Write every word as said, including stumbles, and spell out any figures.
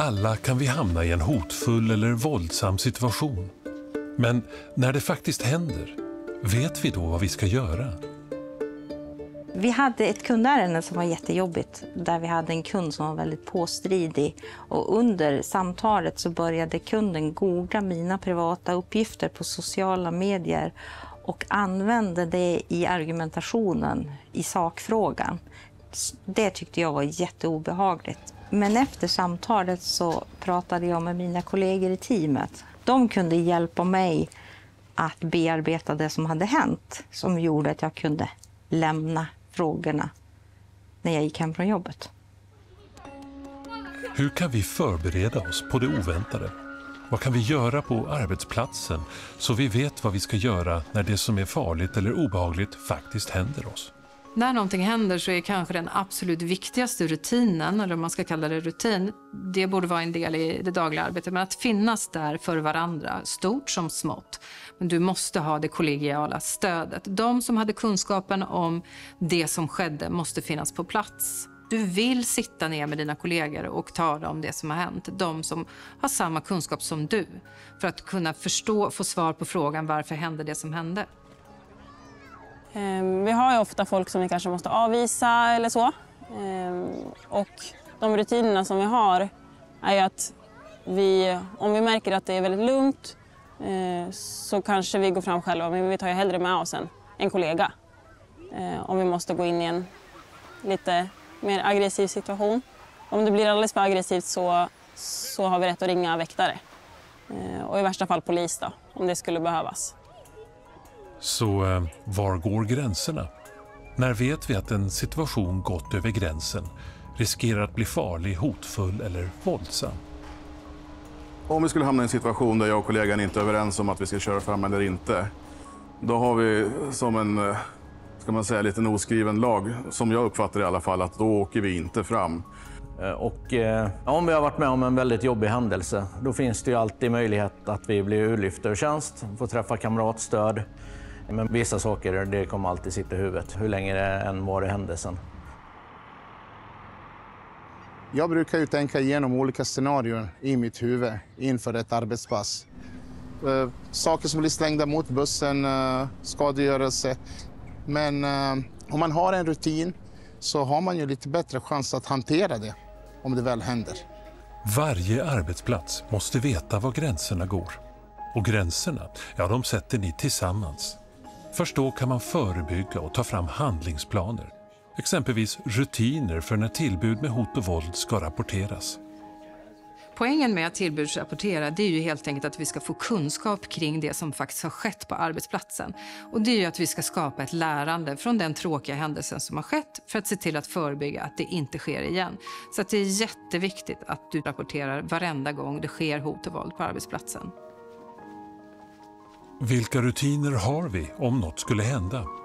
Alla kan vi hamna i en hotfull eller våldsam situation. Men när det faktiskt händer, vet vi då vad vi ska göra? Vi hade ett kundärende som var jättejobbigt, där vi hade en kund som var väldigt påstridig. Och under samtalet så började kunden googla mina privata uppgifter på sociala medier och använde det i argumentationen i sakfrågan. Det tyckte jag var jätteobehagligt. Men efter samtalet så pratade jag med mina kollegor i teamet. De kunde hjälpa mig att bearbeta det som hade hänt, som gjorde att jag kunde lämna frågorna när jag gick hem från jobbet. Hur kan vi förbereda oss på det oväntade? Vad kan vi göra på arbetsplatsen så vi vet vad vi ska göra när det som är farligt eller obehagligt faktiskt händer oss? När någonting händer så är kanske den absolut viktigaste rutinen, eller om man ska kalla det rutin, det borde vara en del i det dagliga arbetet. Men att finnas där för varandra, stort som smått. Men du måste ha det kollegiala stödet. De som hade kunskapen om det som skedde måste finnas på plats. Du vill sitta ner med dina kollegor och tala om det som har hänt. De som har samma kunskap som du. För att kunna förstå, få svar på frågan varför hände det som hände. Vi har ju ofta folk som vi kanske måste avvisa eller så. Och de rutinerna som vi har är ju att vi, om vi märker att det är väldigt lugnt, så kanske vi går fram själva. Men vi tar ju hellre med oss en, en kollega. Om vi måste gå in i en lite mer aggressiv situation. Om det blir alldeles för aggressivt så, så har vi rätt att ringa väktare. Och i värsta fall polis då, om det skulle behövas. Så eh, var går gränserna? När vet vi att en situation gått över gränsen riskerar att bli farlig, hotfull eller våldsam? Om vi skulle hamna i en situation där jag och kollegan inte är överens om att vi ska köra fram eller inte, då har vi som en, ska man säga, liten oskriven lag, som jag uppfattar i alla fall, att då åker vi inte fram. Och eh, om vi har varit med om en väldigt jobbig händelse, då finns det ju alltid möjlighet att vi blir urlyfta ur tjänst, får träffa kamratstöd. Men vissa saker, det kommer alltid sitta i huvudet, hur länge det än var det händelsen. Jag brukar ju tänka igenom olika scenarier i mitt huvud inför ett arbetspass. Uh, saker som blir slängda mot bussen, uh, skadegörelse. Men uh, om man har en rutin så har man ju lite bättre chans att hantera det om det väl händer. Varje arbetsplats måste veta var gränserna går. Och gränserna, ja, de sätter ni tillsammans. Först då kan man förebygga och ta fram handlingsplaner. Exempelvis rutiner för när tillbud med hot och våld ska rapporteras. Poängen med att tillbudsrapportera, det är ju helt enkelt att vi ska få kunskap kring det som faktiskt har skett på arbetsplatsen. Och det är ju att vi ska skapa ett lärande från den tråkiga händelsen som har skett för att se till att förebygga att det inte sker igen. Så att det är jätteviktigt att du rapporterar varenda gång det sker hot och våld på arbetsplatsen. Vilka rutiner har vi om något skulle hända?